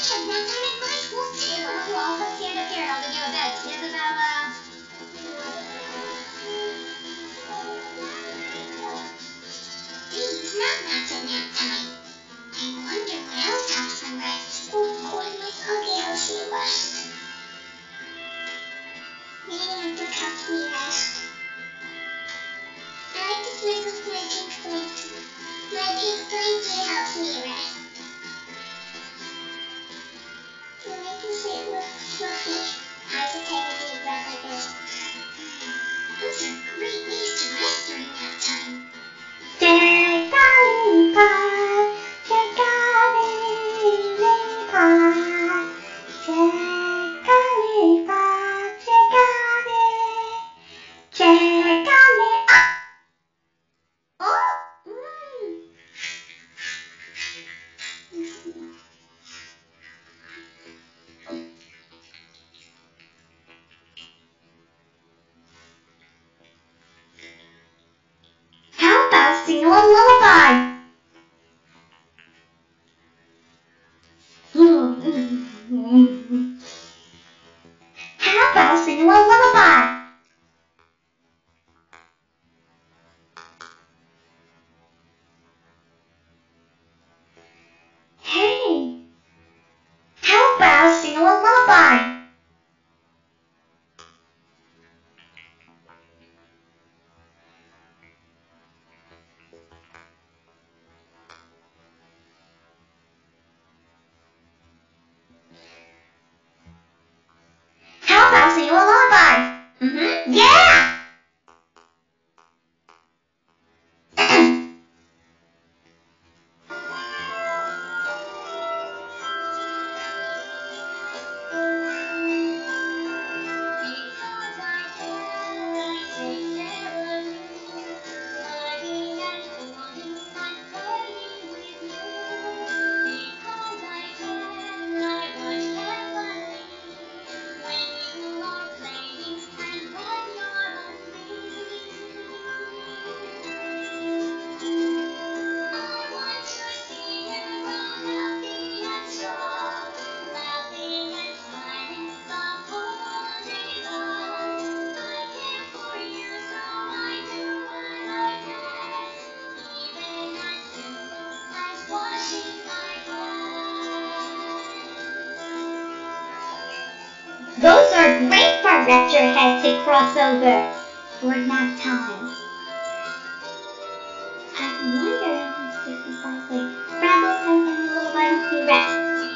Shouldn't that time at my school too? Well, let's stand up here and I'll give you a bed. Isabella. Please, not lots at nap time. I wonder where else Thompson rests. Oh, poor Miss Huggy, how she was. Reading a book helps me rest. I like to snuggle to my pink blanket. My pink blanket helps me rest. I like to sleep with fluffy. I should take a deep breath like this. Those are great ways to rest during nap time. How about sing a lullaby? How about sing a lullaby? Hey, how about sing a lullaby? How about sing a lullaby? Yeah! Those are great for Rector Head to cross over for nap time. I wonder if this is like Rabbit and a lullaby helps me rest.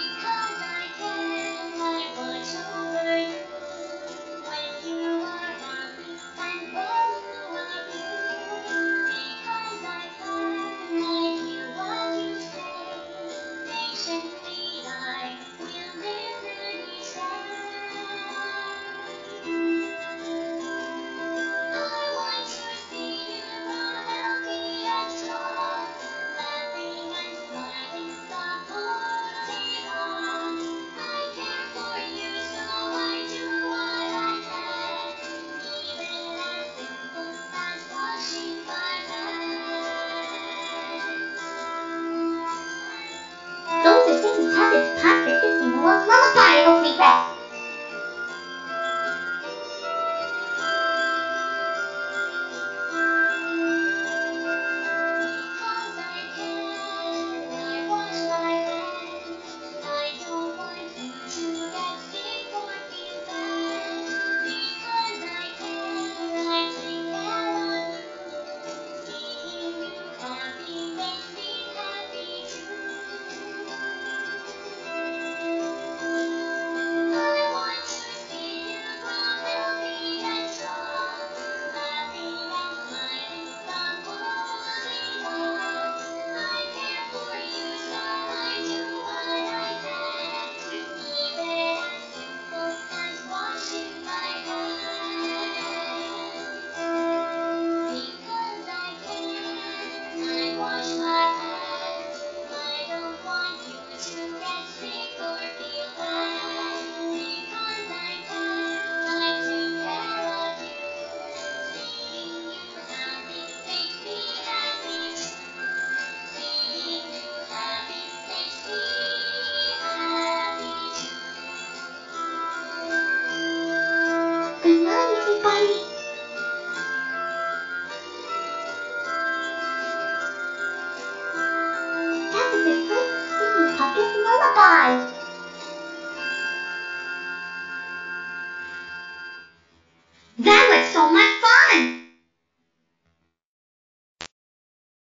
Those are things habits perfect to sing a lullaby helps me rest. 5.